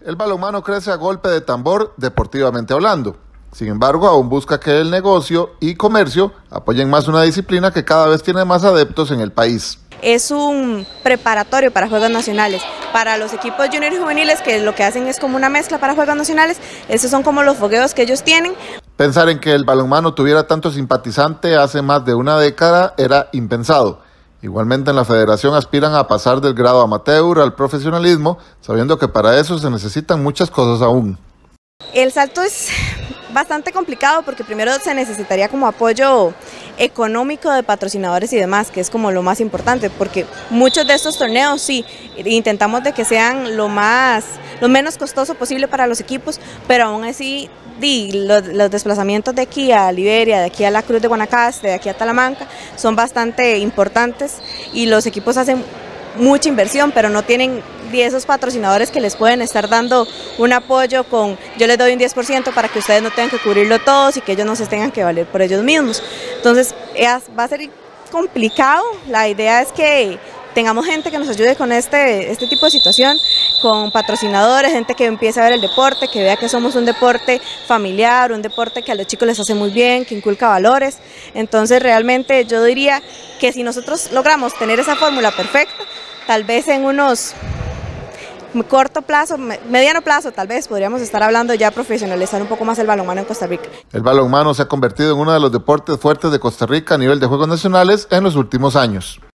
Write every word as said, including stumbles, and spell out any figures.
El balonmano crece a golpe de tambor, deportivamente hablando. Sin embargo, aún busca que el negocio y comercio apoyen más una disciplina que cada vez tiene más adeptos en el país. Es un preparatorio para Juegos Nacionales. Para los equipos junior y juveniles, que lo que hacen es como una mezcla para Juegos Nacionales, esos son como los fogueos que ellos tienen. Pensar en que el balonmano tuviera tanto simpatizante hace más de una década era impensado. Igualmente en la federación aspiran a pasar del grado amateur al profesionalismo, sabiendo que para eso se necesitan muchas cosas aún. El salto es bastante complicado porque primero se necesitaría como apoyo económico de patrocinadores y demás, que es como lo más importante, porque muchos de estos torneos sí, intentamos de que sean lo más, lo menos costoso posible para los equipos, pero aún así di, los, los desplazamientos de aquí a Liberia, de aquí a la Cruz de Guanacaste, de aquí a Talamanca, son bastante importantes y los equipos hacen mucha inversión, pero no tienen de esos patrocinadores que les pueden estar dando un apoyo con yo les doy un diez por ciento para que ustedes no tengan que cubrirlo todos y que ellos no se tengan que valer por ellos mismos. Entonces va a ser complicado. La idea es que tengamos gente que nos ayude con este, este tipo de situación, con patrocinadores, gente que empiece a ver el deporte, que vea que somos un deporte familiar, un deporte que a los chicos les hace muy bien, que inculca valores. Entonces realmente yo diría que si nosotros logramos tener esa fórmula perfecta, tal vez en unos corto plazo, mediano plazo, tal vez podríamos estar hablando ya de profesionalizar un poco más el balonmano en Costa Rica. El balonmano se ha convertido en uno de los deportes fuertes de Costa Rica a nivel de Juegos Nacionales en los últimos años.